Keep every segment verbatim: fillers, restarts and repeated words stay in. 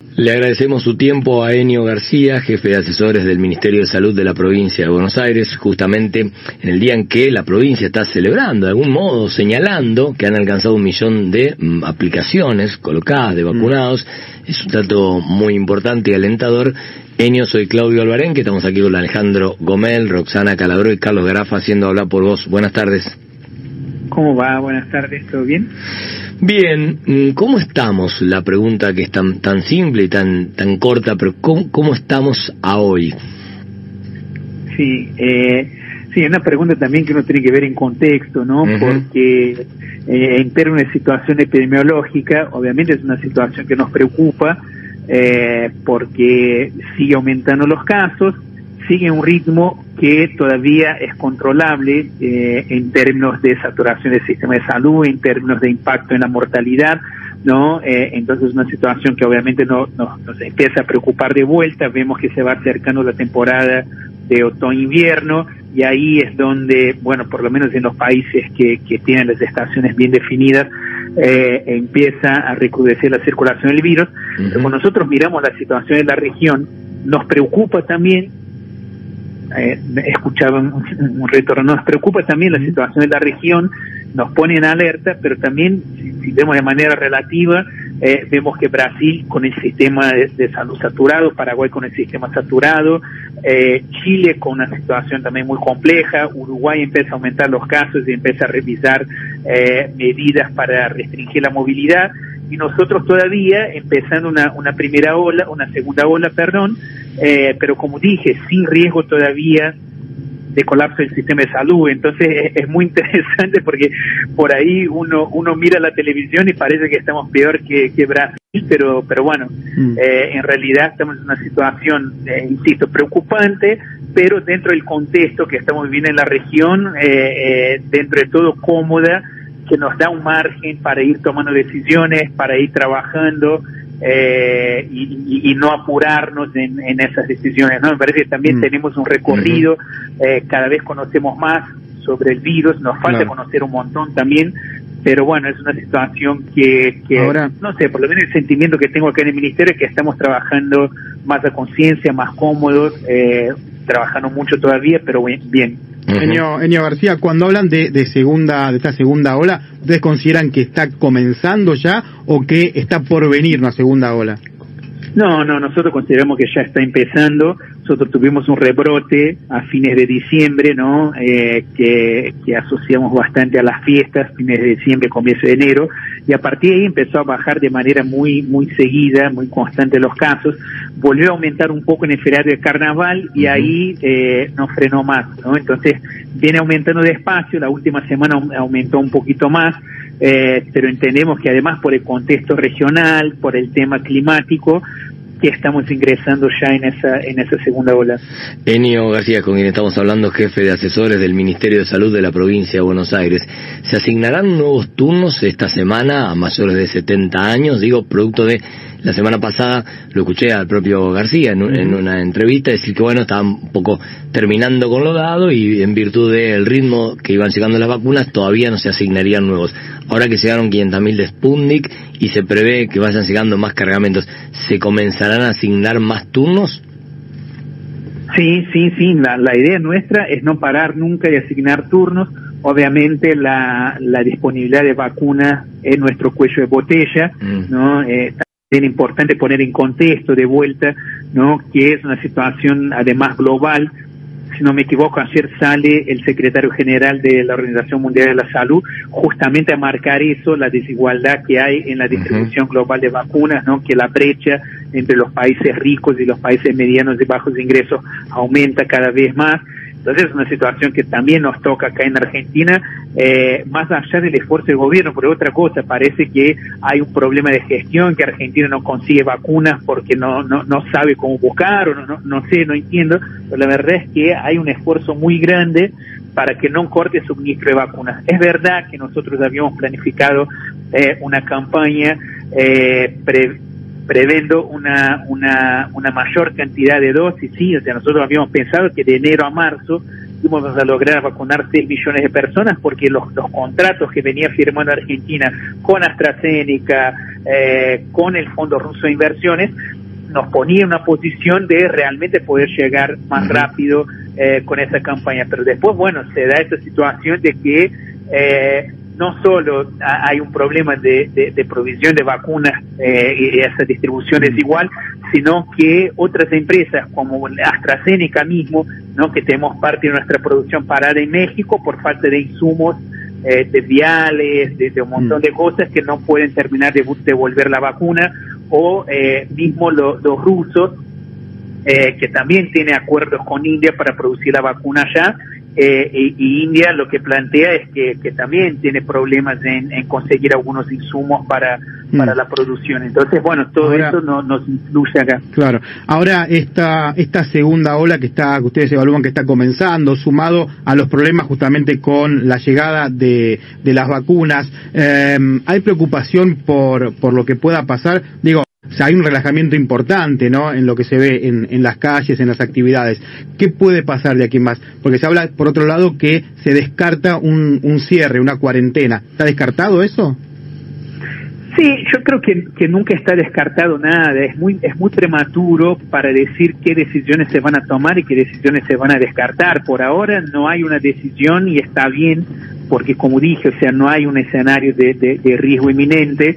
Le agradecemos su tiempo a Enio García, jefe de asesores del Ministerio de Salud de la provincia de Buenos Aires, justamente en el día en que la provincia está celebrando, de algún modo señalando que han alcanzado un millón de mm, aplicaciones colocadas de vacunados. Mm. Es un dato muy importante y alentador. Enio, soy Claudio Albarén, que estamos aquí con Alejandro Gomel, Roxana Calabró y Carlos Garafa haciendo Hablar por Vos. Buenas tardes. ¿Cómo va? Buenas tardes, ¿todo bien? Bien, ¿cómo estamos? La pregunta que es tan tan simple y tan tan corta, pero ¿cómo, cómo estamos a hoy? Sí, eh, sí, es una pregunta también que uno tiene que ver en contexto, ¿no? Uh-huh. Porque eh, en términos de situación epidemiológica, obviamente es una situación que nos preocupa, eh, porque sigue aumentando los casos, sigue un ritmo que todavía es controlable eh, en términos de saturación del sistema de salud, en términos de impacto en la mortalidad, ¿no? Eh, entonces es una situación que obviamente no, no, nos empieza a preocupar de vuelta. Vemos que se va acercando la temporada de otoño-invierno y ahí es donde, bueno, por lo menos en los países que, que tienen las estaciones bien definidas, eh, empieza a recrudecer la circulación del virus. Uh-huh. Pero cuando nosotros miramos la situación de la región, nos preocupa también. Eh, escuchaba un, un retorno, nos preocupa también la situación de la región, nos pone en alerta, pero también, si, si vemos de manera relativa, eh, vemos que Brasil con el sistema de, de salud saturado, Paraguay con el sistema saturado, eh, Chile con una situación también muy compleja, Uruguay empieza a aumentar los casos y empieza a revisar eh, medidas para restringir la movilidad, y nosotros todavía empezando una, una primera ola, una segunda ola, perdón, eh, pero como dije, sin riesgo todavía de colapso del sistema de salud. Entonces es, es muy interesante porque por ahí uno uno mira la televisión y parece que estamos peor que, que Brasil, pero pero bueno, mm. eh, en realidad estamos en una situación, eh, insisto, preocupante, pero dentro del contexto que estamos viviendo en la región, eh, eh, dentro de todo cómoda, que nos da un margen para ir tomando decisiones, para ir trabajando eh, y, y, y no apurarnos en, en esas decisiones, ¿no? Me parece que también mm. tenemos un recorrido, uh-huh. eh, cada vez conocemos más sobre el virus, nos falta claro. conocer un montón también, pero bueno, es una situación que, que Ahora, no sé, por lo menos el sentimiento que tengo acá en el Ministerio es que estamos trabajando más a conciencia, más cómodos, eh, trabajando mucho todavía, pero bien. Uh-huh. Enio, Enio García, cuando hablan de, de segunda, de esta segunda ola, ¿ustedes consideran que está comenzando ya o que está por venir una segunda ola? No, no, nosotros consideramos que ya está empezando. Nosotros tuvimos un rebrote a fines de diciembre, ¿no? Eh, que, que asociamos bastante a las fiestas, fines de diciembre, comienzo de enero, y a partir de ahí empezó a bajar de manera muy, muy seguida, muy constante los casos. Volvió a aumentar un poco en el feriado de carnaval y uh-huh. ahí eh, no frenó más, ¿no? Entonces viene aumentando despacio, la última semana aumentó un poquito más. Eh, pero entendemos que además por el contexto regional, por el tema climático, que estamos ingresando ya en esa en esa segunda ola. Enio García, con quien estamos hablando, jefe de asesores del Ministerio de Salud de la provincia de Buenos Aires. ¿Se asignarán nuevos turnos esta semana a mayores de setenta años? Digo, producto de la semana pasada, lo escuché al propio García en, un, en una entrevista decir que bueno, estaban un poco terminando con lo dado y en virtud del ritmo que iban llegando las vacunas todavía no se asignarían nuevos. Ahora que llegaron quinientos mil de Sputnik y se prevé que vayan llegando más cargamentos, ¿se comenzarán a asignar más turnos? Sí, sí, sí, la, la idea nuestra es no parar nunca de asignar turnos. Obviamente la, la disponibilidad de vacunas es nuestro cuello de botella, mm. ¿no? Eh, también es importante poner en contexto de vuelta, ¿no? Que es una situación además global. Si no me equivoco, ayer sale el secretario general de la Organización Mundial de la Salud justamente a marcar eso, la desigualdad que hay en la distribución uh-huh. global de vacunas, ¿no? Que la brecha entre los países ricos y los países medianos de bajos ingresos aumenta cada vez más. Entonces es una situación que también nos toca acá en Argentina, eh, más allá del esfuerzo del gobierno, por otra cosa, parece que hay un problema de gestión, que Argentina no consigue vacunas porque no no no sabe cómo buscar, o no, no, no sé, no entiendo, pero la verdad es que hay un esfuerzo muy grande para que no corte el suministro de vacunas. Es verdad que nosotros habíamos planificado eh, una campaña eh, pre prevendo una una una mayor cantidad de dosis, sí, o sea, nosotros habíamos pensado que de enero a marzo íbamos a lograr vacunar seis millones de personas, porque los, los contratos que venía firmando Argentina con AstraZeneca, eh, con el Fondo Ruso de Inversiones, nos ponía en una posición de realmente poder llegar más rápido eh, con esa campaña. Pero después, bueno, se da esta situación de que eh, no solo hay un problema de, de, de provisión de vacunas eh, y esa distribución es igual, sino que otras empresas como AstraZeneca mismo, ¿no?, que tenemos parte de nuestra producción parada en México por falta de insumos, eh, de viales, de, de un montón de cosas, que no pueden terminar de devolver la vacuna, o eh, mismo lo, los rusos, eh, que también tiene acuerdos con India para producir la vacuna allá. Eh, y, y India lo que plantea es que, que también tiene problemas en, en conseguir algunos insumos para, mm. para la producción. Entonces, bueno, todo ahora, eso no, nos influye acá. Claro. Ahora, esta esta segunda ola que está que ustedes evalúan que está comenzando, sumado a los problemas justamente con la llegada de, de las vacunas, eh, ¿hay preocupación por, por lo que pueda pasar? Digo, o sea, hay un relajamiento importante, ¿no?, en lo que se ve en, en las calles, en las actividades. ¿Qué puede pasar de aquí en más? Porque se habla, por otro lado, que se descarta un, un cierre, una cuarentena. ¿Está descartado eso? Sí, yo creo que, que nunca está descartado nada. Es muy es muy prematuro para decir qué decisiones se van a tomar y qué decisiones se van a descartar. Por ahora no hay una decisión y está bien, porque como dije, o sea, no hay un escenario de, de, de riesgo inminente.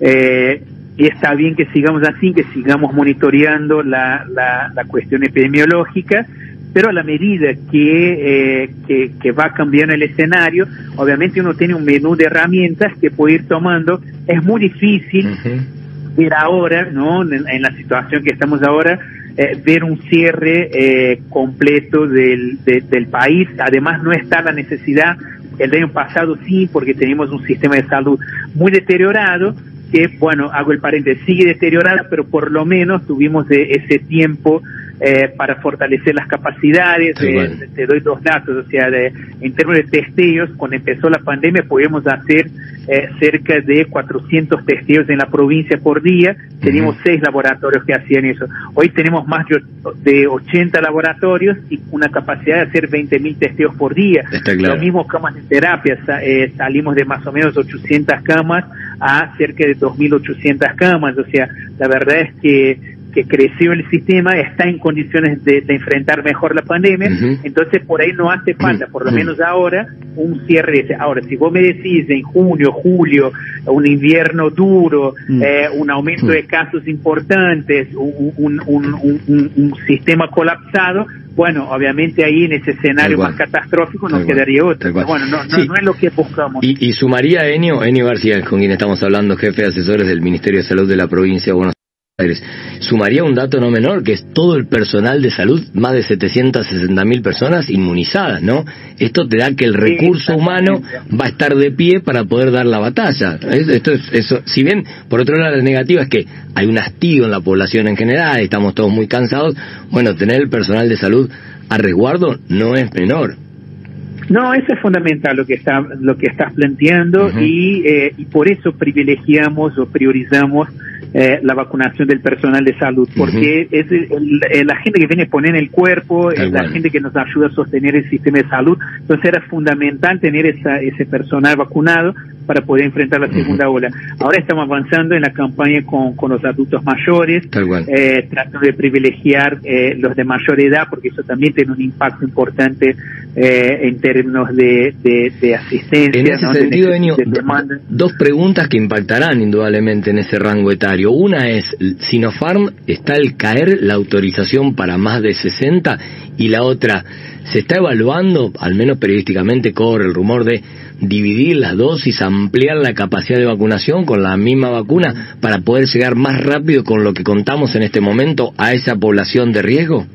Eh, Y está bien que sigamos así, que sigamos monitoreando la, la, la cuestión epidemiológica, pero a la medida que, eh, que, que va cambiando el escenario, obviamente uno tiene un menú de herramientas que puede ir tomando. Es muy difícil uh-huh. ver ahora, ¿no?, en, en la situación que estamos ahora, eh, ver un cierre eh, completo del, de, del país. Además, no está la necesidad. El año pasado sí, porque teníamos un sistema de salud muy deteriorado, que, bueno, hago el paréntesis, sigue deteriorada, pero por lo menos tuvimos de ese tiempo eh, para fortalecer las capacidades. Sí, eh, bueno. Te doy dos datos, o sea, de, en términos de testeos, cuando empezó la pandemia podíamos hacer eh, cerca de cuatrocientos testeos en la provincia por día. Teníamos uh-huh. seis laboratorios que hacían eso. Hoy tenemos más de ochenta laboratorios y una capacidad de hacer veinte mil testeos por día. Está claro. Los mismos camas de terapia, eh, salimos de más o menos ochocientas camas a cerca de dos mil ochocientas camas. O sea, la verdad es que que creció el sistema, está en condiciones de, de enfrentar mejor la pandemia. Uh-huh. Entonces por ahí no hace falta, por lo uh-huh. menos ahora, un cierre. Ahora, si vos me decís en junio, julio, un invierno duro, uh-huh. eh, un aumento uh-huh. de casos importantes, un, un, un, un, un, un sistema colapsado, bueno, obviamente ahí en ese escenario más catastrófico nos quedaría otro. Bueno, no, no, sí. no es lo que buscamos. Y, y sumaría Enio, Enio García, con quien estamos hablando, jefe de asesores del Ministerio de Salud de la provincia de Buenos Aires. Sumaría un dato no menor, que es todo el personal de salud, más de setecientas sesenta mil personas inmunizadas, ¿no? Esto te da que el recurso humano va a estar de pie para poder dar la batalla. Esto es, eso, si bien, por otro lado, la negativa es que hay un hastío en la población en general, estamos todos muy cansados, bueno, tener el personal de salud a resguardo no es menor. No, eso es fundamental lo que está lo que estás planteando. Uh-huh. y, eh, y por eso privilegiamos o priorizamos eh, la vacunación del personal de salud, porque uh-huh. es el, el, la gente que viene a poner el cuerpo, es la gente que nos ayuda a sostener el sistema de salud. Entonces era fundamental tener esa, ese personal vacunado para poder enfrentar la segunda uh-huh. ola. Ahora estamos avanzando en la campaña con, con los adultos mayores, eh, tratando de privilegiar eh, los de mayor edad, porque eso también tiene un impacto importante eh, en términos de, de, de asistencia. En ese ¿no? sentido, de, Enio, de demanda. Dos preguntas que impactarán indudablemente en ese rango etario. Una es, Sinopharm, ¿está al caer la autorización para más de sesenta? Y la otra, ¿se está evaluando, al menos periodísticamente corre el rumor de dividir las dosis, ampliar la capacidad de vacunación con la misma vacuna para poder llegar más rápido con lo que contamos en este momento a esa población de riesgo?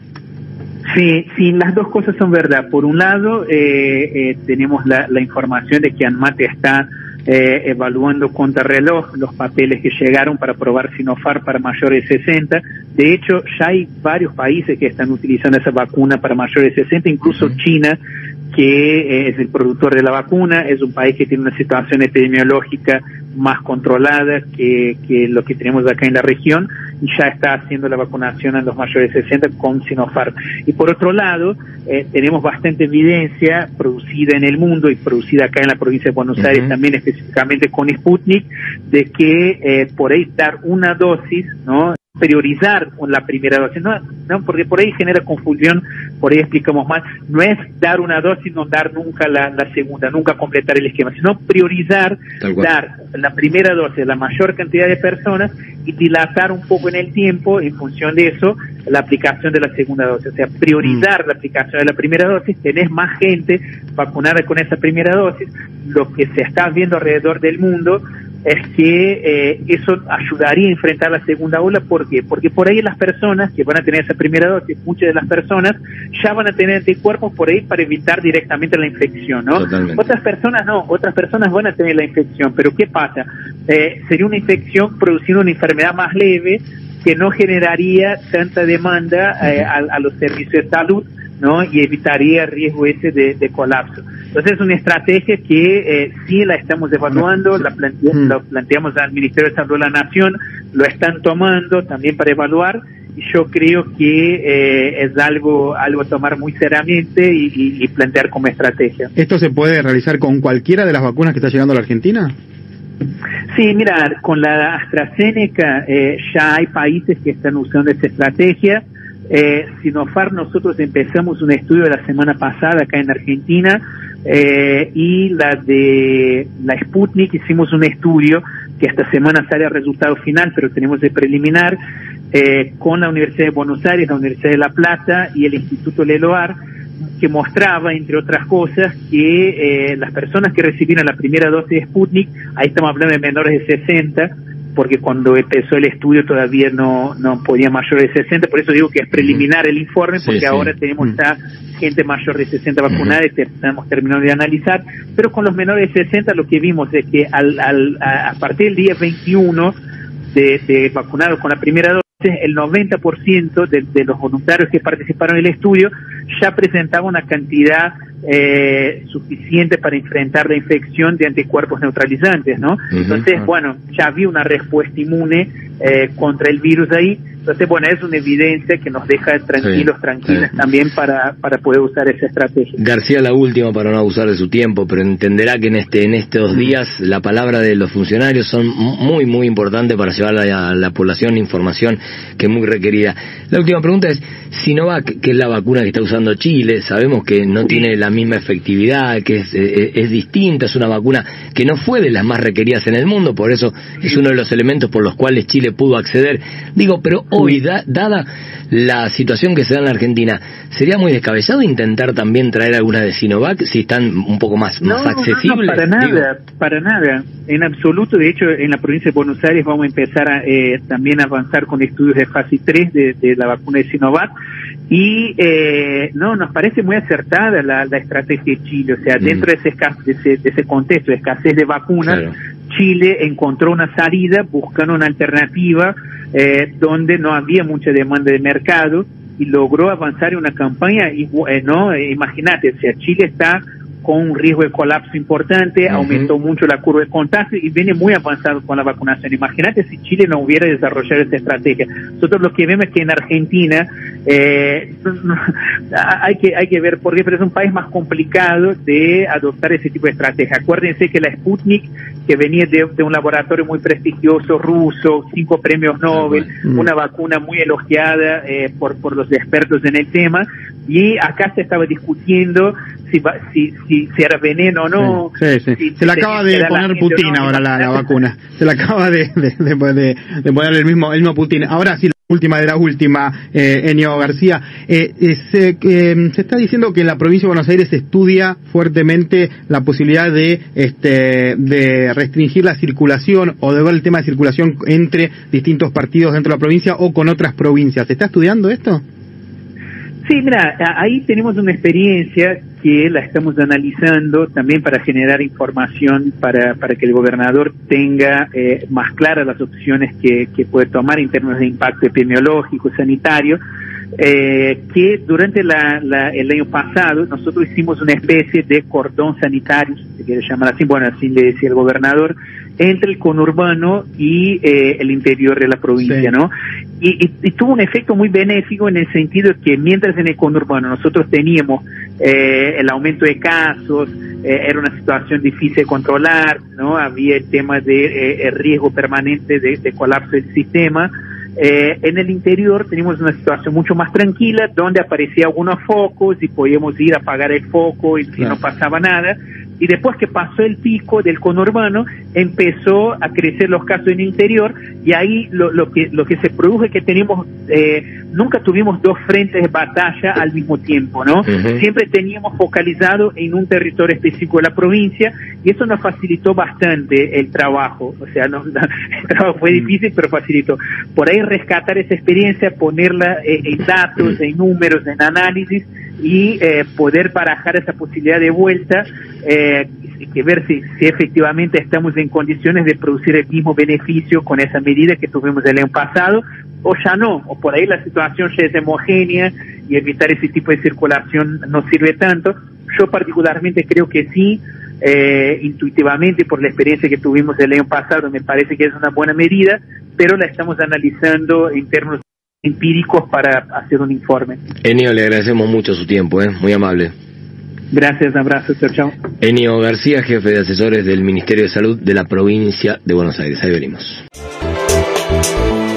Sí, sí, las dos cosas son verdad. Por un lado, eh, eh, tenemos la, la información de que ANMAT está eh, evaluando contrarreloj los papeles que llegaron para aprobar Sinopharm para mayores de sesenta. De hecho, ya hay varios países que están utilizando esa vacuna para mayores de sesenta, incluso uh-huh. China, que eh, es el productor de la vacuna, es un país que tiene una situación epidemiológica más controlada que, que lo que tenemos acá en la región, y ya está haciendo la vacunación a los mayores de sesenta con Sinopharm. Y por otro lado, eh, tenemos bastante evidencia producida en el mundo y producida acá en la provincia de Buenos Aires, uh-huh. también específicamente con Sputnik, de que eh, por ahí dar una dosis, ¿no?, priorizar la primera dosis, no, no, porque por ahí genera confusión, por ahí explicamos mal, no es dar una dosis, no dar nunca la, la segunda, nunca completar el esquema, sino priorizar, dar la primera dosis a la mayor cantidad de personas y dilatar un poco en el tiempo, en función de eso, la aplicación de la segunda dosis, o sea, priorizar mm. la aplicación de la primera dosis, tenés más gente vacunada con esa primera dosis, lo que se está viendo alrededor del mundo es que eh, eso ayudaría a enfrentar la segunda ola. ¿Por qué? Porque por ahí las personas que van a tener esa primera dosis, muchas de las personas ya van a tener anticuerpos por ahí para evitar directamente la infección, ¿no? Totalmente. Otras personas no, otras personas van a tener la infección, pero ¿qué pasa? Eh, sería una infección produciendo una enfermedad más leve que no generaría tanta demanda eh, a, a los servicios de salud, ¿no? Y evitaría el riesgo ese de, de colapso. Entonces es una estrategia que eh, sí la estamos evaluando, la plante lo planteamos al Ministerio de Salud de la Nación, lo están tomando también para evaluar, y yo creo que eh, es algo algo a tomar muy seriamente y, y, y plantear como estrategia. ¿Esto se puede realizar con cualquiera de las vacunas que está llegando a la Argentina? Sí, mira, con la AstraZeneca eh, ya hay países que están usando esta estrategia. Eh, Sinopharm, nosotros empezamos un estudio la semana pasada acá en Argentina, eh, y la de la Sputnik hicimos un estudio que esta semana sale el resultado final, pero tenemos el preliminar, eh, con la Universidad de Buenos Aires, la Universidad de La Plata y el Instituto Leloir, que mostraba, entre otras cosas, que eh, las personas que recibieron la primera dosis de Sputnik, ahí estamos hablando de menores de sesenta, porque cuando empezó el estudio todavía no no podía mayores de sesenta, por eso digo que es preliminar el informe, porque sí, ahora sí. tenemos ya gente mayor de sesenta vacunada, uh-huh. y estamos terminando de analizar, pero con los menores de sesenta lo que vimos es que al, al a, a partir del día veintiuno de, de vacunados con la primera dosis, el noventa por ciento de, de los voluntarios que participaron en el estudio ya presentaba una cantidad eh, suficiente para enfrentar la infección de anticuerpos neutralizantes, ¿no? Uh-huh. Entonces, bueno, ya había una respuesta inmune eh, contra el virus ahí. Entonces, bueno, es una evidencia que nos deja tranquilos, sí, tranquilas sí. también para, para poder usar esa estrategia. García, la última para no abusar de su tiempo, pero entenderá que en este en estos días la palabra de los funcionarios son muy, muy importantes para llevar a la, a la población información que es muy requerida. La última pregunta es, Sinovac, que es la vacuna que está usando Chile, sabemos que no tiene la misma efectividad, que es, es, es distinta, es una vacuna que no fue de las más requeridas en el mundo, por eso es uno de los elementos por los cuales Chile pudo acceder. Digo, pero hoy, da, dada la situación que se da en la Argentina, ¿sería muy descabellado intentar también traer alguna de Sinovac si están un poco más, no, más accesibles? No, no, para nada, Digo. para nada, en absoluto. De hecho, en la provincia de Buenos Aires vamos a empezar a, eh, también a avanzar con estudios de fase tres de, de la vacuna de Sinovac, y eh, no, nos parece muy acertada la, la estrategia de Chile, o sea, mm. dentro de ese, de, ese, de ese contexto de escasez de vacunas, claro. Chile encontró una salida buscando una alternativa eh, donde no había mucha demanda de mercado, y logró avanzar en una campaña, y, eh, no, eh, imagínate, o sea, Chile está con un riesgo de colapso importante, uh-huh. aumentó mucho la curva de contagio y viene muy avanzado con la vacunación. Imagínate si Chile no hubiera desarrollado esta estrategia. Nosotros lo que vemos es que en Argentina eh, hay que hay que ver por qué, pero es un país más complicado de adoptar ese tipo de estrategia. Acuérdense que la Sputnik, que venía de, de un laboratorio muy prestigioso ruso, cinco premios Nobel, uh-huh. una vacuna muy elogiada eh, por por los expertos en el tema, y acá se estaba discutiendo si si si, si era veneno o no. Sí, sí, sí. Si, se le acaba de poner Putin no, ahora la, la vacuna. Se le acaba de, de, de, de, de poner el mismo, el mismo Putin. Ahora sí, la última de la última, eh, Enio García. Eh, eh, se, eh, se está diciendo que en la provincia de Buenos Aires se estudia fuertemente la posibilidad de, este, de restringir la circulación o de ver el tema de circulación entre distintos partidos dentro de la provincia o con otras provincias. ¿Se está estudiando esto? Sí, mira, ahí tenemos una experiencia que la estamos analizando también para generar información para, para que el gobernador tenga eh, más claras las opciones que, que puede tomar en términos de impacto epidemiológico, sanitario. eh, que durante la, la, el año pasado nosotros hicimos una especie de cordón sanitario, si se quiere llamar así, bueno, así le decía el gobernador, entre el conurbano y eh, el interior de la provincia, sí. ¿no? Y, y, y tuvo un efecto muy benéfico en el sentido de que mientras en el conurbano nosotros teníamos eh, el aumento de casos, eh, era una situación difícil de controlar, ¿no? Había el tema de eh, riesgo permanente de, de colapso del sistema. Eh, en el interior teníamos una situación mucho más tranquila, donde aparecían algunos focos y podíamos ir a apagar el foco y, claro. y no pasaba nada. Y después que pasó el pico del conurbano, empezó a crecer los casos en el interior, y ahí lo, lo que lo que se produjo es que teníamos, eh, nunca tuvimos dos frentes de batalla al mismo tiempo, ¿no? Uh-huh. Siempre teníamos focalizado en un territorio específico de la provincia, y eso nos facilitó bastante el trabajo. O sea, no, no, el trabajo fue difícil, pero facilitó. Por ahí rescatar esa experiencia, ponerla eh, en datos, en números, en análisis, y eh, poder barajar esa posibilidad de vuelta, eh, que ver si, si efectivamente estamos en condiciones de producir el mismo beneficio con esa medida que tuvimos el año pasado, o ya no, o por ahí la situación ya es homogénea y evitar ese tipo de circulación no sirve tanto. Yo particularmente creo que sí, eh, intuitivamente por la experiencia que tuvimos el año pasado me parece que es una buena medida, pero la estamos analizando en términos empíricos para hacer un informe. Enio, le agradecemos mucho su tiempo, ¿eh? Muy amable. Gracias, abrazo, chao, chao. Enio García, jefe de asesores del Ministerio de Salud de la provincia de Buenos Aires. Ahí venimos.